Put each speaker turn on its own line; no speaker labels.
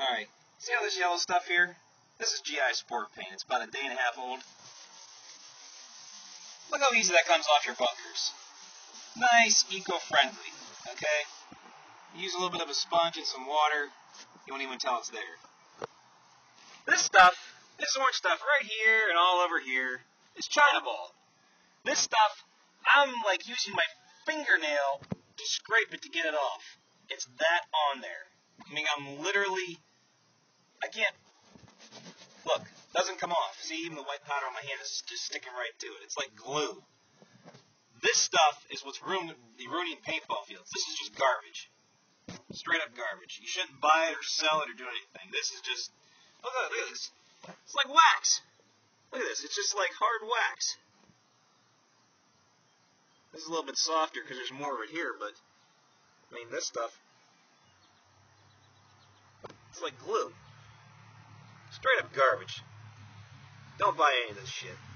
Alright, see all this yellow stuff here? This is GI Sportz paint. It's about a day and a half old. Look how easy that comes off your bunkers. Nice, eco-friendly, okay? Use a little bit of a sponge and some water. You won't even tell it's there. This stuff, this orange stuff right here and all over here, is China ball. This stuff, I'm like using my fingernail to scrape it to get it off. It's that on there. I mean, I can't, look, doesn't come off. See, even the white powder on my hand is just sticking right to it. It's like glue. This stuff is what's ruining paintball fields. This is just garbage. Straight up garbage. You shouldn't buy it or sell it or do anything. This is just, look at this. It's like wax. Look at this. It's just like hard wax. This is a little bit softer because there's more of it here, but, I mean, this stuff, it's like glue. Straight up garbage. Don't buy any of this shit.